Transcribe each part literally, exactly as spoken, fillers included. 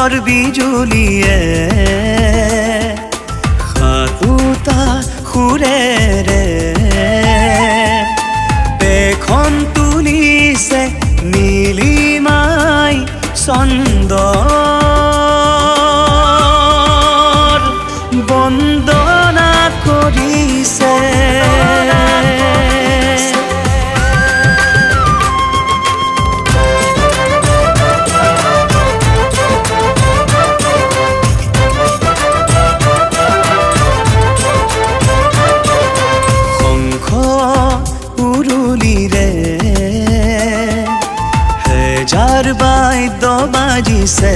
বছৰ বিজুলিয়ে সাতোটা সুৰেৰে পেখন তুলিছে নীলিমাই চন্দৰ বন্দনা কৰিছে হেজাৰ বাদ্য বাজিছে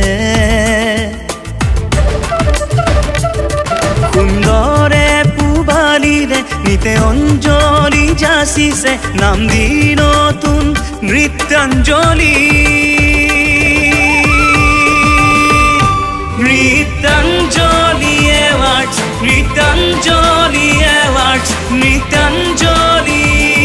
সুন্দৰে পুবালিৰে নিতে অঞ্জলি যাচিছে নাম দি নতুন নৃত্যাঞ্জলি নৃত্যাঞ্জলি এৱাৰ্ডছ নৃত্যাঞ্জলি এৱাৰ্ডছ নৃত্যাঞ্জলি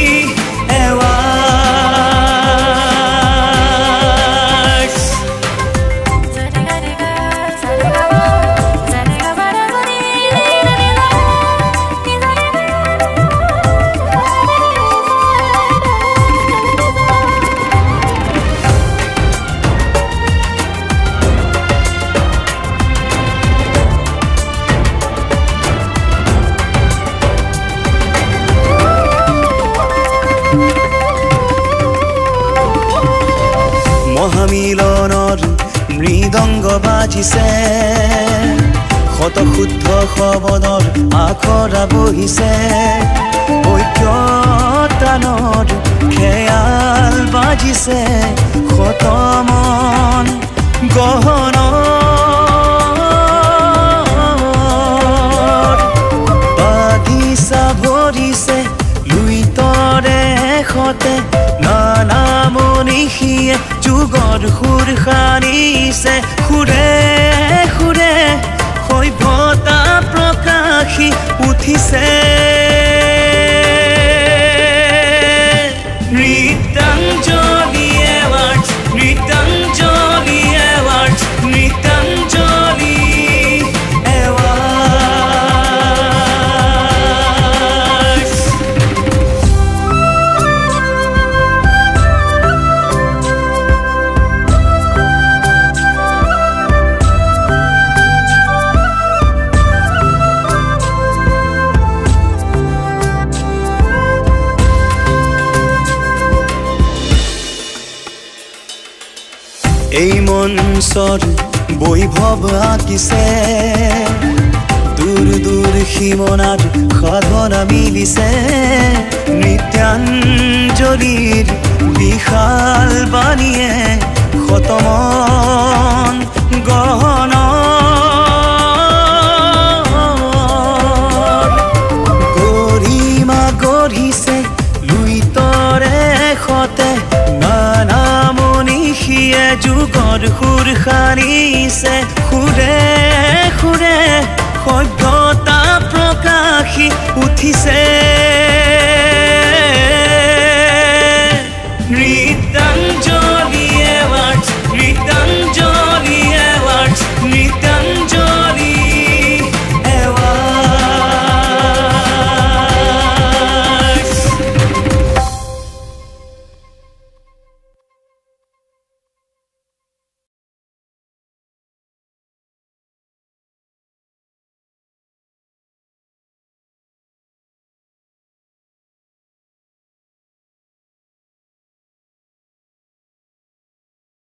মহামিলনৰ মৃদংগ বাজিছে শত শুদ্ধ শবদৰ আখৰা বহিছে ঐক্যতানৰ খেয়াল বাজিছে শত মন গহনৰ বাগিচা ভৰিছে লুইতৰে সতে নানা মনীষীয়ে যুগৰ সুৰ সানিছে সুৰে সুৰে সভ্যতা প্ৰকাশী উঠিছে নৃত্যাঞ্জলি এৱাৰ্ডছ নৃত্যাঞ্জলি এৱাৰ্ডছ নৃত্যাঞ্জলি এই মঞ্চৰ বৈভৱ আঁকিছে দূৰ দূৰ সীমনাত সাধনা মিলিছে নৃত্যাঞ্জলিৰ বিশাল বাণীয়ে শতমন গহনৰ গৰিমা গঢ়িছে লুইতৰে সতে নানা মনীষীয়ে যুগৰ সুৰ সানিছে সুৰে সুৰে সভ্যতা প্ৰকাশী উঠিছে